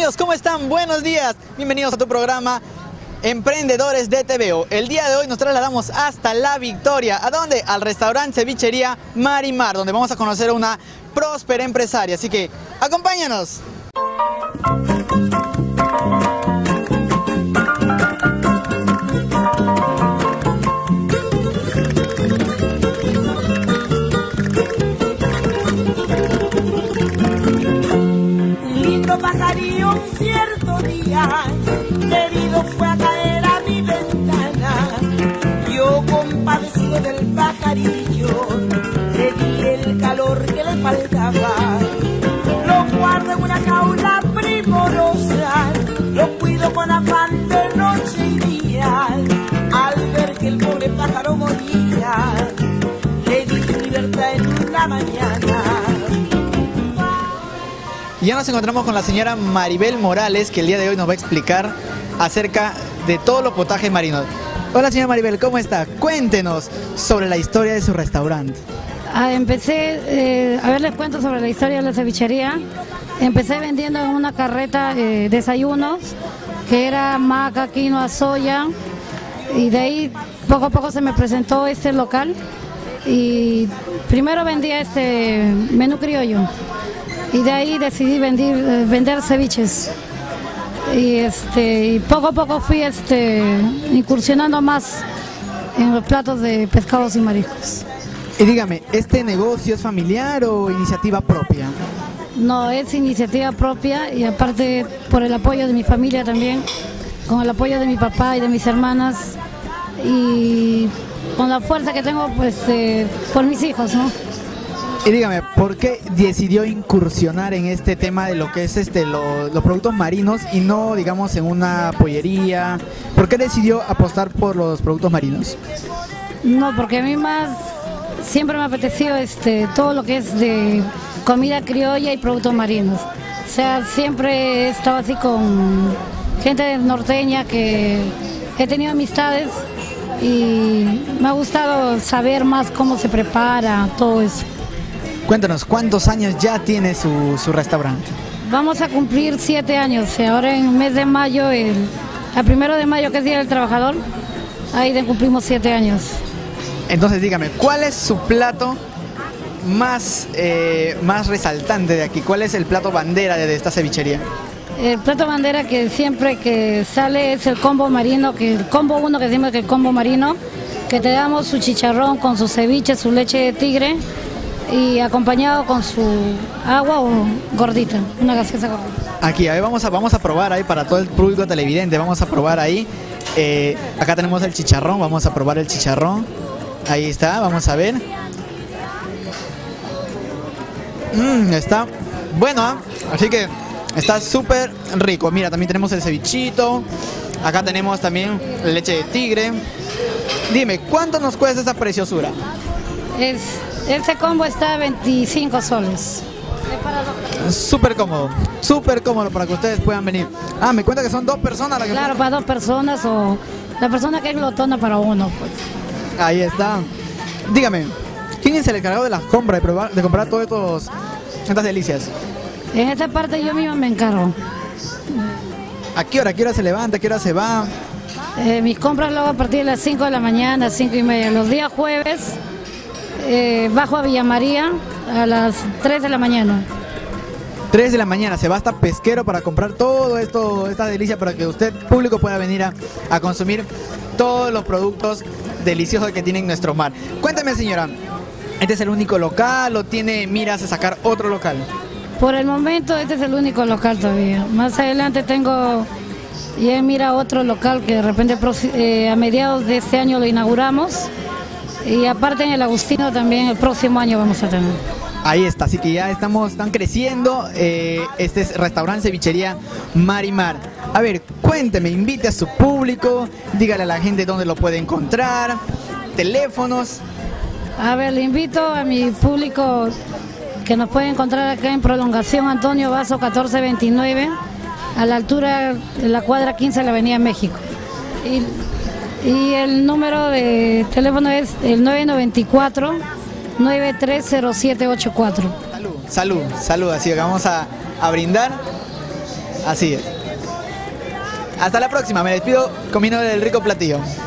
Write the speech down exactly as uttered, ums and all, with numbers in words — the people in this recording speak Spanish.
amigos, ¿cómo están? Buenos días. Bienvenidos a tu programa Emprendedores de T V O. El día de hoy nos trasladamos hasta La Victoria. ¿A dónde? Al restaurante cevichería Marimar, donde vamos a conocer a una próspera empresaria. Así que acompáñanos. Pajarillo un cierto día, querido fue a caer a mi ventana. Yo compadecido del pajarillo, le di el calor que le faltaba. Lo guardo en una jaula primorosa, lo cuido con afán de noche y día. Al ver que el pobre pájaro moría, le di su libertad en una mañana. Y ya nos encontramos con la señora Maribel Morales, que el día de hoy nos va a explicar acerca de todos los potajes marinos. Hola señora Maribel, ¿cómo está? Cuéntenos sobre la historia de su restaurante. Ah, empecé, eh, a ver, les cuento sobre la historia de la cevichería. Empecé vendiendo en una carreta eh, desayunos, que era maca, quinoa, soya, y de ahí poco a poco se me presentó este local. Y primero vendía este menú criollo. Y de ahí decidí vender, eh, vender ceviches. Y, este, y poco a poco fui este, incursionando más en los platos de pescados y mariscos. Y dígame, ¿este negocio es familiar o iniciativa propia? No, es iniciativa propia y aparte por el apoyo de mi familia también, con el apoyo de mi papá y de mis hermanas y con la fuerza que tengo pues eh, por mis hijos, ¿no? Y dígame, ¿por qué decidió incursionar en este tema de lo que es este lo, los productos marinos y no, digamos, en una pollería? ¿Por qué decidió apostar por los productos marinos? No, porque a mí más siempre me ha apetecido este, todo lo que es de comida criolla y productos marinos. O sea, siempre he estado así con gente norteña que he tenido amistades y me ha gustado saber más cómo se prepara todo eso. Cuéntanos, ¿cuántos años ya tiene su, su restaurante? Vamos a cumplir siete años, ahora en el mes de mayo, el, el primero de mayo que es Día del Trabajador, ahí de cumplimos siete años. Entonces dígame, ¿cuál es su plato más, eh, más resaltante de aquí? ¿Cuál es el plato bandera de, de esta cevichería? El plato bandera que siempre que sale es el combo marino, que el combo uno que decimos que el combo marino, que te damos su chicharrón con su ceviche, su leche de tigre, y acompañado con su agua o gordita, una gaseosa gordita. Aquí, a ver, vamos a, vamos a probar ahí para todo el público televidente, vamos a probar ahí. Eh, acá tenemos el chicharrón, vamos a probar el chicharrón. Ahí está, vamos a ver. Mmm, está bueno, ¿eh? Así que está súper rico. Mira, también tenemos el cevichito. Acá tenemos también leche de tigre. Dime, ¿cuánto nos cuesta esa preciosura? Es... Este combo está a veinticinco soles. Súper cómodo, súper cómodo para que ustedes puedan venir. Ah, me cuenta que son dos personas las que... Claro, para dos personas o la persona que es glotona para uno, pues. Ahí está. Dígame, ¿quién es el encargado de las compras, de, probar, de comprar todas estos, estas delicias? En esta parte yo misma me encargo. ¿A qué hora? ¿A qué hora se levanta? ¿A qué hora se va? Eh, mis compras luego a partir de las cinco de la mañana, cinco y media. Los días jueves... Eh, bajo a Villa María a las tres de la mañana. tres de la mañana, se va hasta Pesquero para comprar todo esto, esta delicia para que usted, público, pueda venir a, a consumir todos los productos deliciosos que tiene en nuestro mar. Cuéntame, señora, ¿este es el único local o tiene miras a sacar otro local? Por el momento este es el único local todavía. Más adelante tengo ya mira otro local que de repente eh, a mediados de este año lo inauguramos. Y aparte en el Agustino también el próximo año vamos a tener. Ahí está, así que ya estamos, están creciendo. Eh, este es restaurante cevichería Marimar. A ver, cuénteme, invite a su público, dígale a la gente dónde lo puede encontrar, teléfonos. A ver, le invito a mi público que nos puede encontrar acá en Prolongación Antonio Vaso catorce veintinueve, a la altura de la cuadra quince de la Avenida México. Y Y el número de teléfono es el nueve nueve cuatro, nueve tres cero siete ocho cuatro. Salud, salud, salud. Así que vamos a, a brindar. Así es. Hasta la próxima, me despido comiendo el rico platillo.